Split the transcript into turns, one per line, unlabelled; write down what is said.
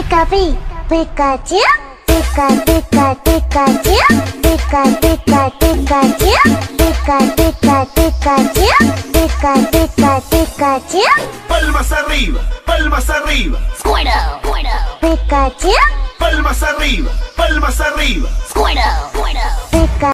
Pica, pi, Pikachu. Pica, pica, Pikachu. Pica, pica, Pikachu. Pica, pica, Pikachu. Pica, pica, Pikachu.
Palmas arriba, palmas arriba.
Squirtle, Squirtle,
Pikachu.
Palmas arriba, palmas arriba.
Squirtle, Squirtle.
Pica,